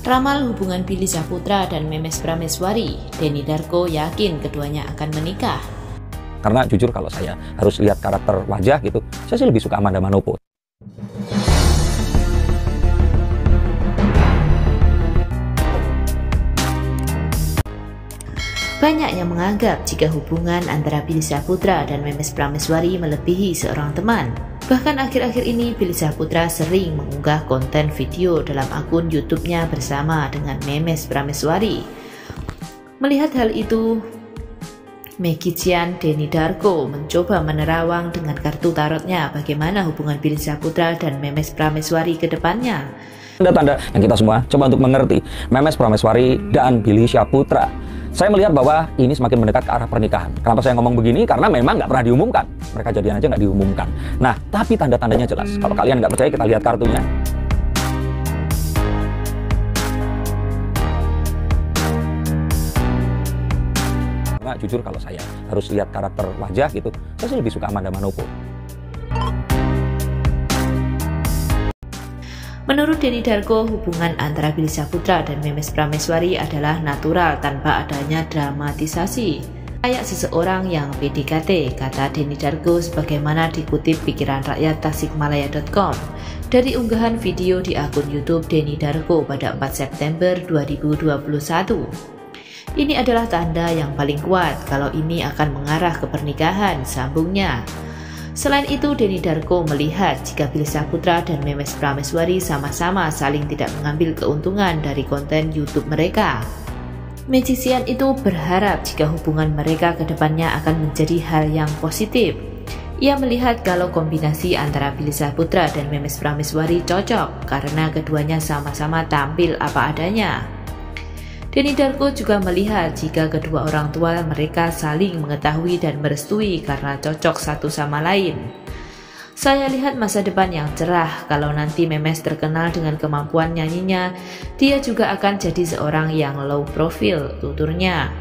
Ramal hubungan Billy Syahputra dan Memes Prameswari, Denny Darko yakin keduanya akan menikah. Karena jujur kalau saya harus lihat karakter wajah gitu, saya sih lebih suka Amanda Manopo. Banyak yang menganggap jika hubungan antara Billy Syahputra dan Memes Prameswari melebihi seorang teman. Bahkan akhir-akhir ini Billy Syahputra sering mengunggah konten video dalam akun YouTube-nya bersama dengan Memes Prameswari. Melihat hal itu, magician Denny Darko mencoba menerawang dengan kartu tarotnya bagaimana hubungan Billy Syahputra dan Memes Prameswari ke depannya. Tanda-tanda yang kita semua coba untuk mengerti Memes Prameswari dan Billy Syahputra. Saya melihat bahwa ini semakin mendekat ke arah pernikahan. Kenapa saya ngomong begini? Karena memang nggak pernah diumumkan. Mereka jadian aja nggak diumumkan. Nah, tapi tanda-tandanya jelas. Kalau kalian nggak percaya, kita lihat kartunya. Karena jujur kalau saya harus lihat karakter wajah gitu, saya sih lebih suka Amanda Manopo. Menurut Denny Darko, hubungan antara Billy Syahputra dan Memes Prameswari adalah natural tanpa adanya dramatisasi. Kayak seseorang yang PDKT, kata Denny Darko sebagaimana dikutip pikiran rakyat tasikmalaya.com dari unggahan video di akun YouTube Denny Darko pada 4 September 2021. Ini adalah tanda yang paling kuat kalau ini akan mengarah ke pernikahan, sambungnya. Selain itu, Denny Darko melihat jika Billy Syahputra dan Memes Prameswari sama-sama saling tidak mengambil keuntungan dari konten YouTube mereka. Magician itu berharap jika hubungan mereka ke depannya akan menjadi hal yang positif. Ia melihat kalau kombinasi antara Billy Syahputra dan Memes Prameswari cocok karena keduanya sama-sama tampil apa adanya. Denny Darko juga melihat jika kedua orang tua mereka saling mengetahui dan merestui karena cocok satu sama lain. Saya lihat masa depan yang cerah kalau nanti Memes terkenal dengan kemampuan nyanyinya, dia juga akan jadi seorang yang low profile, tuturnya.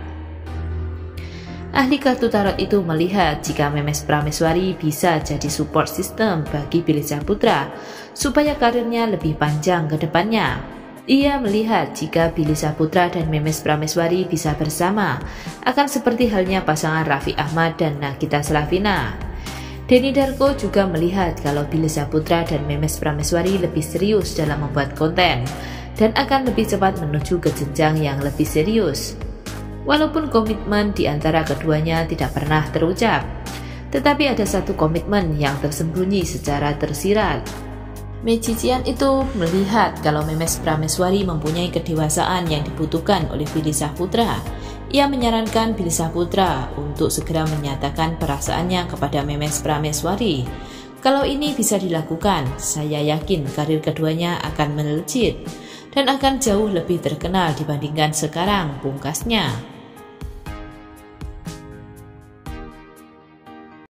Ahli kartu tarot itu melihat jika Memes Prameswari bisa jadi support system bagi Billy Syahputra supaya karirnya lebih panjang ke depannya. Ia melihat jika Billy Syahputra dan Memes Prameswari bisa bersama, akan seperti halnya pasangan Raffi Ahmad dan Nagita Slavina. Denny Darko juga melihat kalau Billy Syahputra dan Memes Prameswari lebih serius dalam membuat konten, dan akan lebih cepat menuju ke jenjang yang lebih serius. Walaupun komitmen di antara keduanya tidak pernah terucap, tetapi ada satu komitmen yang tersembunyi secara tersirat. Magician itu melihat kalau Memes Prameswari mempunyai kedewasaan yang dibutuhkan oleh Billy Syahputra. Ia menyarankan Billy Syahputra untuk segera menyatakan perasaannya kepada Memes Prameswari. Kalau ini bisa dilakukan, saya yakin karir keduanya akan melejit dan akan jauh lebih terkenal dibandingkan sekarang, pungkasnya.